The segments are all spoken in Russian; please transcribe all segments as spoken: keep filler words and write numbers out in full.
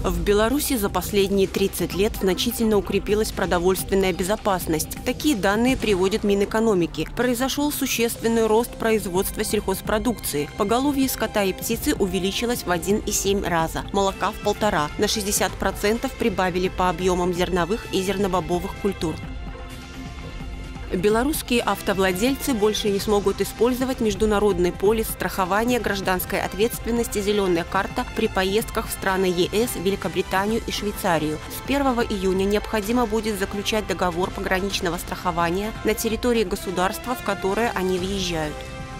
В Беларуси за последние тридцать лет значительно укрепилась продовольственная безопасность. Такие данные приводит Минэкономики. Произошел существенный рост производства сельхозпродукции. Поголовье скота и птицы увеличилось в один и семь раза, молока в полтора. На шестьдесят процентов прибавили по объемам зерновых и зернобобовых культур. Белорусские автовладельцы больше не смогут использовать международный полис страхования гражданской ответственности «Зеленая карта» при поездках в страны ЕС, Великобританию и Швейцарию. С первого июня необходимо будет заключать договор пограничного страхования на территории государства, в которое они въезжают.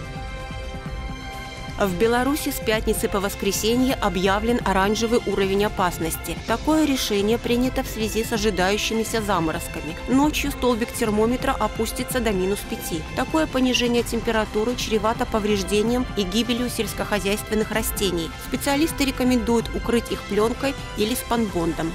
В Беларуси с пятницы по воскресенье объявлен оранжевый уровень опасности. Такое решение принято в связи с ожидающимися заморозками. Ночью столбик термометра опустится до минус пяти. Такое понижение температуры чревато повреждением и гибелью сельскохозяйственных растений. Специалисты рекомендуют укрыть их пленкой или спанбондом.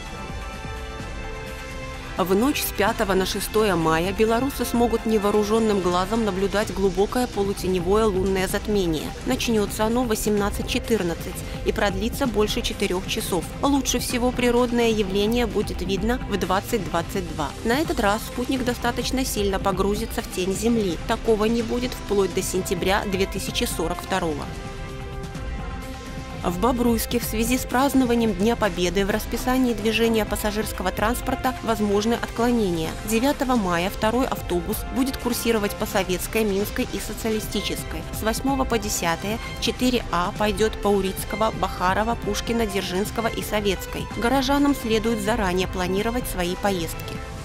В ночь с пятого на шестое мая белорусы смогут невооруженным глазом наблюдать глубокое полутеневое лунное затмение. Начнется оно в восемнадцать четырнадцать и продлится больше четырех часов. Лучше всего природное явление будет видно в двадцать двадцать два. На этот раз спутник достаточно сильно погрузится в тень Земли. Такого не будет вплоть до сентября две тысячи сорок второго. В Бобруйске в связи с празднованием Дня Победы в расписании движения пассажирского транспорта возможны отклонения. девятого мая второй автобус будет курсировать по Советской, Минской и Социалистической. С восьмого по десятое четыре А пойдет по Урицкого, Бахарова, Пушкина, Дзержинского и Советской. Горожанам следует заранее планировать свои поездки.